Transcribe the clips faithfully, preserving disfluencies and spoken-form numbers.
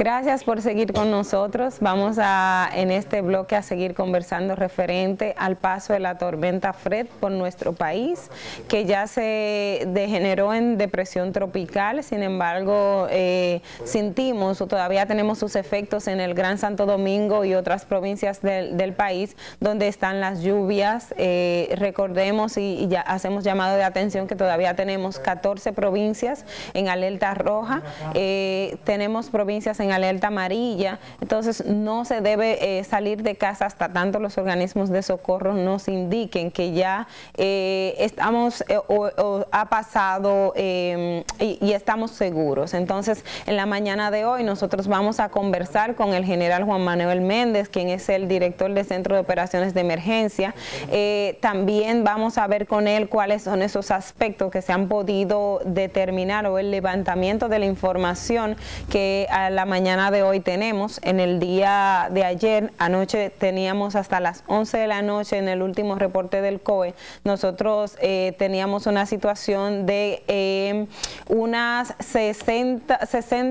Gracias por seguir con nosotros. Vamos a, en este bloque, a seguir conversando referente al paso de la tormenta Fred por nuestro país, que ya se degeneró en depresión tropical. Sin embargo, eh, sentimos o todavía tenemos sus efectos en el Gran Santo Domingo y otras provincias del, del país donde están las lluvias. Eh, recordemos y, y ya hacemos llamado de atención que todavía tenemos catorce provincias en alerta roja, eh, tenemos provincias en alerta amarilla, entonces no se debe eh, salir de casa hasta tanto los organismos de socorro nos indiquen que ya eh, estamos eh, o, o ha pasado eh, y, y estamos seguros. Entonces, en la mañana de hoy nosotros vamos a conversar con el general Juan Manuel Méndez, quien es el director del Centro de Operaciones de Emergencia. Eh, también vamos a ver con él cuáles son esos aspectos que se han podido determinar o el levantamiento de la información que a la mañana de hoy tenemos. En el día de ayer, anoche teníamos hasta las once de la noche en el último reporte del C O E, nosotros eh, teníamos una situación de eh, unas sesenta,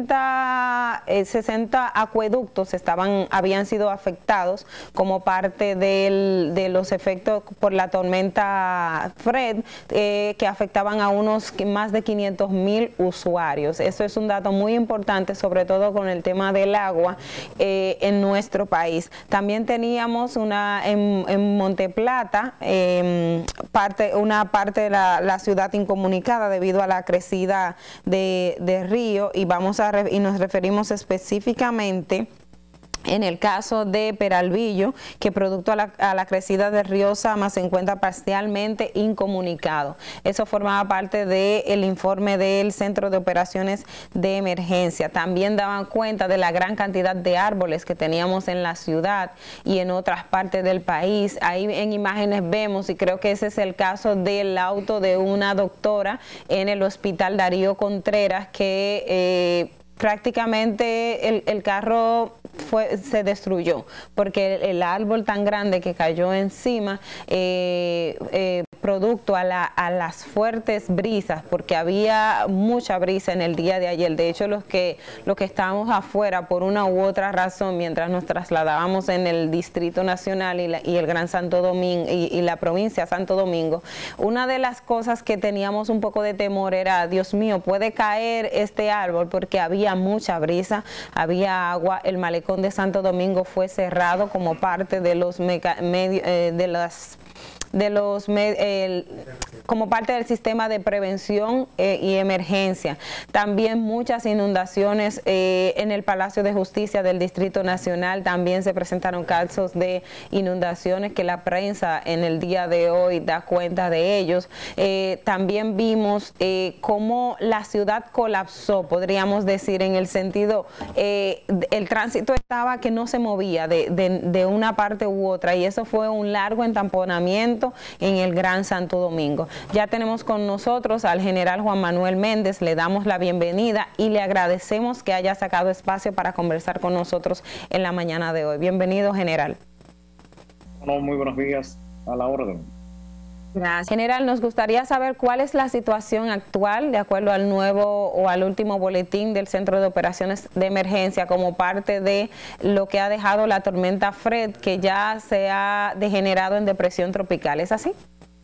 sesenta, eh, sesenta acueductos estaban, habían sido afectados como parte del, de los efectos por la tormenta Fred, eh, que afectaban a unos más de quinientos mil usuarios. Eso es un dato muy importante, sobre todo con el tema del agua eh, en nuestro país. También teníamos una en, en Monteplata, eh, parte, una parte de la, la ciudad incomunicada debido a la crecida de, de río, y vamos a y nos referimos específicamente en el caso de Peralvillo, que producto a la, a la crecida del río Sama se encuentra parcialmente incomunicado. Eso formaba parte del informe del Centro de Operaciones de Emergencia. También daban cuenta de la gran cantidad de árboles que teníamos en la ciudad y en otras partes del país. Ahí en imágenes vemos, y creo que ese es el caso del auto de una doctora en el Hospital Darío Contreras, que eh, prácticamente el, el carro fue, se destruyó porque el, el árbol tan grande que cayó encima, eh, eh, producto a, la, a las fuertes brisas, porque había mucha brisa en el día de ayer. De hecho, los que, los que estábamos afuera por una u otra razón, mientras nos trasladábamos en el Distrito Nacional y, la, y el Gran Santo Domingo y, y la provincia Santo Domingo, una de las cosas que teníamos un poco de temor era, Dios mío, puede caer este árbol, porque había mucha brisa, había agua. El malecón de Santo Domingo fue cerrado como parte de los meca, medio, eh, de las de los el, como parte del sistema de prevención eh, y emergencia. También muchas inundaciones eh, en el Palacio de Justicia del Distrito Nacional. También se presentaron casos de inundaciones que la prensa en el día de hoy da cuenta de ellos. Eh, también vimos eh, cómo la ciudad colapsó, podríamos decir, en el sentido, eh, el tránsito estaba que no se movía de, de, de una parte u otra, y eso fue un largo entamponamiento en el Gran Santo Domingo. Ya tenemos con nosotros al general Juan Manuel Méndez, le damos la bienvenida y le agradecemos que haya sacado espacio para conversar con nosotros en la mañana de hoy. Bienvenido, general. Bueno, muy buenos días, a la orden. Gracias. General, nos gustaría saber cuál es la situación actual de acuerdo al nuevo o al último boletín del Centro de Operaciones de Emergencia como parte de lo que ha dejado la tormenta Fred, que ya se ha degenerado en depresión tropical. ¿Es así?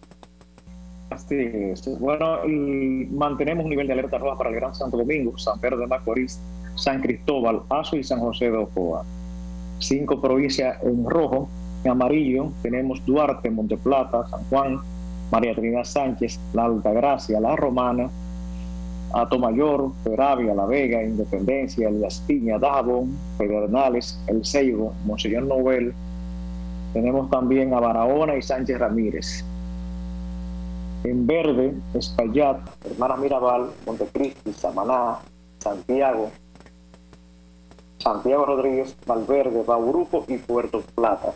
Así es. Bueno, mantenemos un nivel de alerta roja para el Gran Santo Domingo, San Pedro de Macorís, San Cristóbal, Azo y San José de Ocoa. Cinco provincias en rojo. En amarillo tenemos Duarte, Monteplata, San Juan, María Trinidad Sánchez, La Altagracia, La Romana, Atomayor, Peravia, La Vega, Independencia, Elías Piña, Dajabón, Pedernales, El Ceibo, Monseñor Novel. Tenemos también a Barahona y Sánchez Ramírez. En verde, Espaillat, Hermana Mirabal, Montecristi, Samaná, Santiago, Santiago Rodríguez, Valverde, Bauruco y Puerto Plata.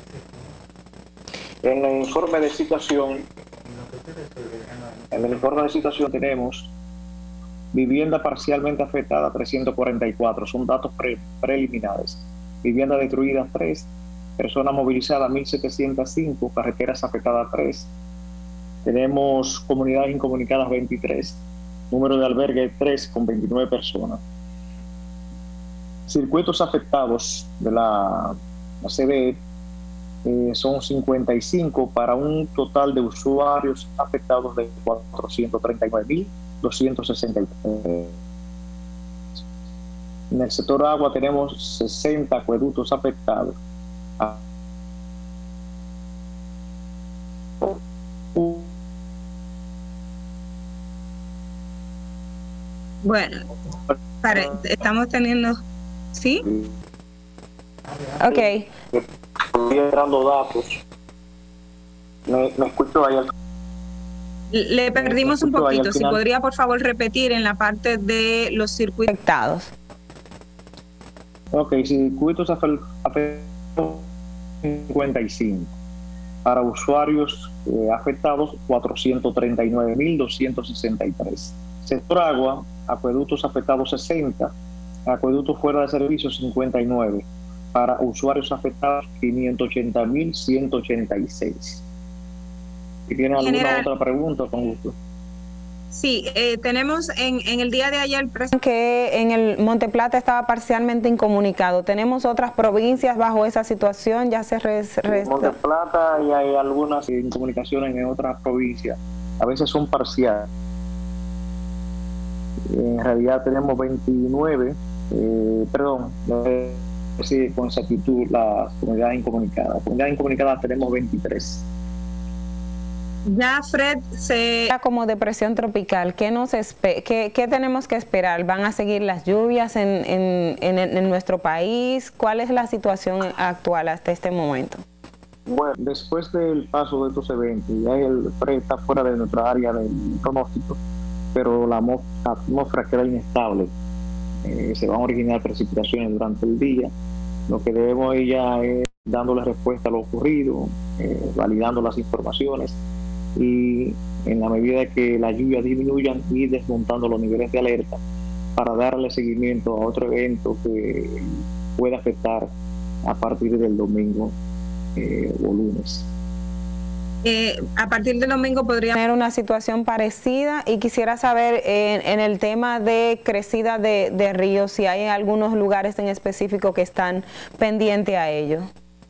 En el informe de situación, en el informe de situación tenemos vivienda parcialmente afectada trescientos cuarenta y cuatro, son datos pre, preliminares. Vivienda destruida tres, personas movilizadas mil setecientos cinco, carreteras afectadas tres. Tenemos comunidades incomunicadas veintitrés, número de albergue tres con veintinueve personas. circuitos afectados de la, la C D E eh, son cincuenta y cinco para un total de usuarios afectados de cuatrocientos treinta y nueve mil doscientos sesenta y tres. En el sector agua tenemos sesenta acueductos afectados. Bueno, para, estamos teniendo... ¿Sí? Ok. Estoy entrando datos. Me, me escucho ahí. Al... Le perdimos un poquito. Si podría, por favor, repetir en la parte de los circuitos afectados. Ok, circuitos afectados cincuenta y cinco. Para usuarios eh, afectados, cuatrocientos treinta y nueve mil doscientos sesenta y tres. Sector agua, acueductos afectados sesenta, acueductos fuera de servicio cincuenta y nueve. Para usuarios afectados, quinientos ochenta mil ciento ochenta y seis. Si tienen alguna General. otra pregunta, con gusto. Sí, eh, tenemos en, en el día de ayer que en el Monte Plata estaba parcialmente incomunicado. ¿Tenemos otras provincias bajo esa situación? Ya se resta. Monte Plata y hay algunas incomunicaciones en otras provincias. A veces son parciales. En realidad tenemos veintinueve, eh, perdón, eh, sí, con exactitud las comunidades incomunicadas. Las comunidades incomunicadas tenemos veintitrés. Ya Fred se como depresión tropical. ¿Qué nos espe qué, qué tenemos que esperar? ¿Van a seguir las lluvias en, en, en, en nuestro país? ¿Cuál es la situación actual hasta este momento? Bueno, después del paso de estos eventos, ya el Fred está fuera de nuestra área de pronóstico, pero la atmósfera queda inestable. Eh, se van a originar precipitaciones durante el día. Lo que debemos ir ya es dándole respuesta a lo ocurrido, eh, validando las informaciones y en la medida de que las lluvias disminuyan, ir desmontando los niveles de alerta para darle seguimiento a otro evento que pueda afectar a partir del domingo eh, o lunes. Eh, a partir del domingo podría tener una situación parecida y quisiera saber en, en el tema de crecida de, de ríos, si hay algunos lugares en específico que están pendientes a ello.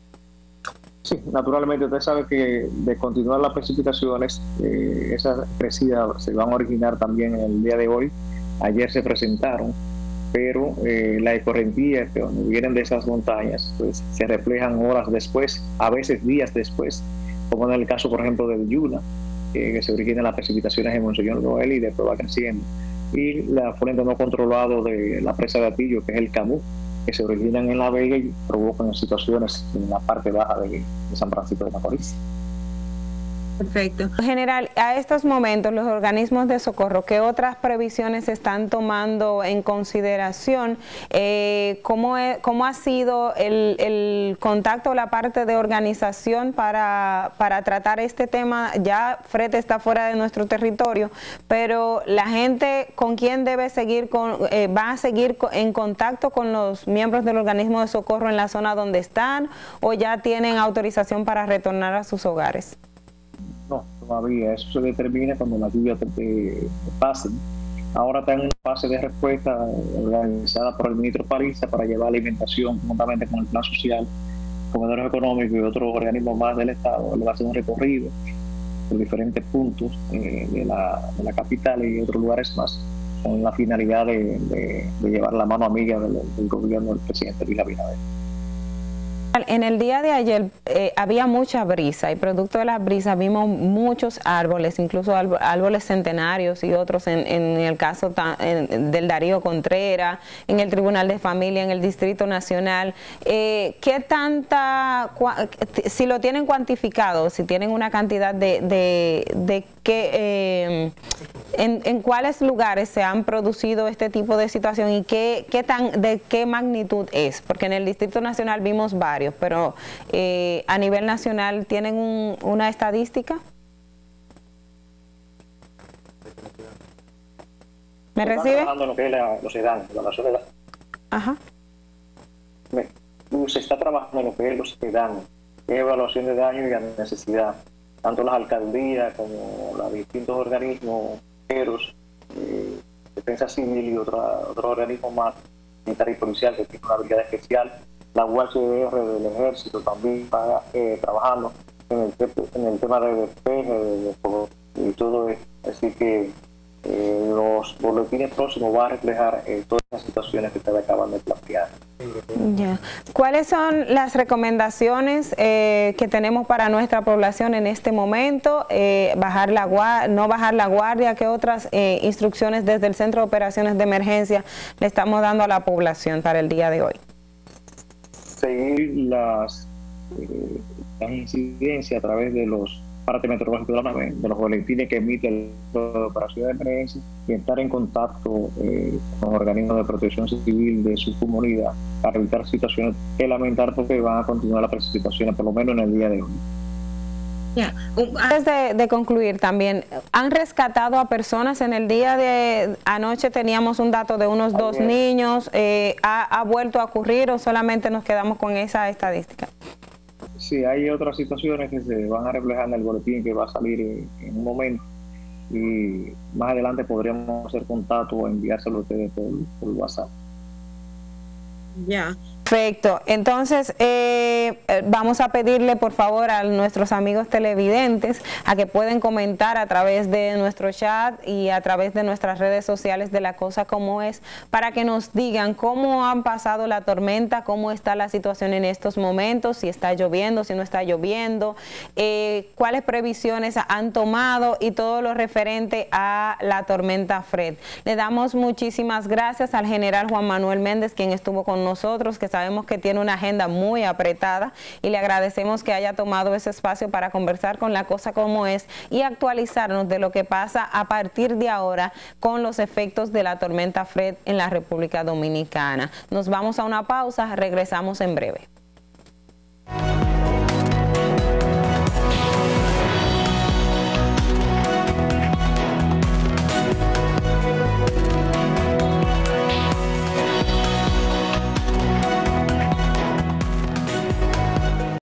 Sí, naturalmente usted sabe que de continuar las precipitaciones, eh, esas crecidas se van a originar también en el día de hoy. Ayer se presentaron, pero eh, las escorrentías que vienen de esas montañas pues se reflejan horas después, a veces días después, como en el caso, por ejemplo, del Yuna, eh, que se originan las precipitaciones en Monseñor Noel y después va creciendo. Y la afluente no controlado de la presa de Atillo, que es el Camus, que se originan en La Vega y provocan situaciones en la parte baja de, de San Francisco de Macorís. Perfecto. General, a estos momentos los organismos de socorro, ¿qué otras previsiones se están tomando en consideración? Eh, ¿cómo, es, ¿Cómo ha sido el, el contacto, la parte de organización para, para tratar este tema? Ya Fred está fuera de nuestro territorio, pero la gente con quién debe seguir, con, eh, va a seguir en contacto con los miembros del organismo de socorro en la zona donde están, o ya tienen autorización para retornar a sus hogares. No, todavía. Eso se determina cuando las lluvias te, te pasen. Ahora está en una fase de respuesta organizada por el ministro Paliza para llevar alimentación juntamente con el Plan Social, Comedores Económicos y otros organismos más del Estado. Él va a hacer un recorrido por diferentes puntos eh, de, la, de la capital y otros lugares más, con la finalidad de, de, de llevar la mano amiga del, del gobierno del presidente Luis Abinader. En el día de ayer eh, había mucha brisa y producto de la brisa vimos muchos árboles, incluso árboles centenarios y otros en, en el caso en, del Darío Contreras, en el Tribunal de Familia, en el Distrito Nacional. Eh, ¿Qué tanta, si lo tienen cuantificado, si tienen una cantidad de, de, de qué, eh, en, en cuáles lugares se han producido este tipo de situación y qué, qué tan, de qué magnitud es? Porque en el Distrito Nacional vimos varios, pero eh, a nivel nacional, ¿tienen un, una estadística? ¿Me se recibe? Está lo que es la, los edanos, la soledad. Ajá. Me, se está trabajando en lo que es los edanos, que es evaluación de daño y la necesidad. Tanto las alcaldías como los distintos organismos, eh, defensa civil y otros otro organismos más, militar y policial, que tiene una habilidad especial. La U H R del Ejército también está eh, trabajando en el, en el tema de despeje de, de, y todo eso. Así que eh, los boletines próximos van a reflejar eh, todas las situaciones que ustedes acaban de plantear. Ya. ¿Cuáles son las recomendaciones eh, que tenemos para nuestra población en este momento? Eh, bajar la guardia, no bajar la guardia. ¿Qué otras eh, instrucciones desde el Centro de Operaciones de Emergencia le estamos dando a la población para el día de hoy? Seguir las, eh, las incidencias a través de los parte meteorológico de la nave, de los boletines que emite el Centro de Operaciones de Emergencia, y estar en contacto eh, con los organismos de protección civil de su comunidad para evitar situaciones que lamentar, porque van a continuar las precipitaciones, por lo menos en el día de hoy. Yeah. Antes de, de concluir también, ¿han rescatado a personas? En el día de anoche teníamos un dato de unos dos Ayer. niños, eh, ¿ha, ¿ha vuelto a ocurrir o solamente nos quedamos con esa estadística? Sí, hay otras situaciones que se van a reflejar en el boletín que va a salir en, en un momento, y más adelante podríamos hacer contacto o enviárselo a ustedes por, por WhatsApp. Ya. Perfecto. Entonces, eh, vamos a pedirle, por favor, a nuestros amigos televidentes a que pueden comentar a través de nuestro chat y a través de nuestras redes sociales de La Cosa Como Es, para que nos digan cómo han pasado la tormenta, cómo está la situación en estos momentos, si está lloviendo, si no está lloviendo, eh, cuáles previsiones han tomado y todo lo referente a la tormenta Fred. Le damos muchísimas gracias al general Juan Manuel Méndez, quien estuvo con nosotros, que sabemos que tiene una agenda muy apretada, y le agradecemos que haya tomado ese espacio para conversar con La Cosa Como Es y actualizarnos de lo que pasa a partir de ahora con los efectos de la tormenta Fred en la República Dominicana. Nos vamos a una pausa, regresamos en breve.